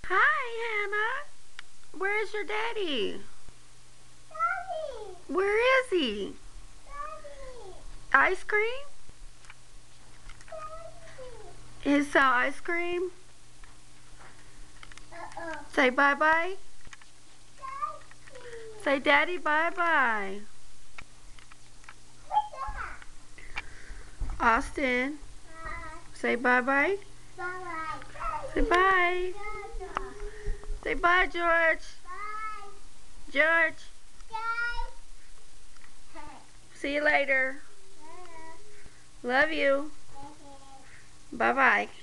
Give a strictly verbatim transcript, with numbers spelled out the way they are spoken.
Hi, Hannah. Where's your daddy? Daddy. Where is he? Daddy. Ice cream? Daddy. Is uh, ice cream? Uh-oh. Say bye-bye. Daddy. Say daddy bye-bye. What's that? Austin, Bye. say bye-bye. Bye-bye. Say bye. Bye. Say bye, George. Bye. George, Bye. see you later. Love you. Bye-bye.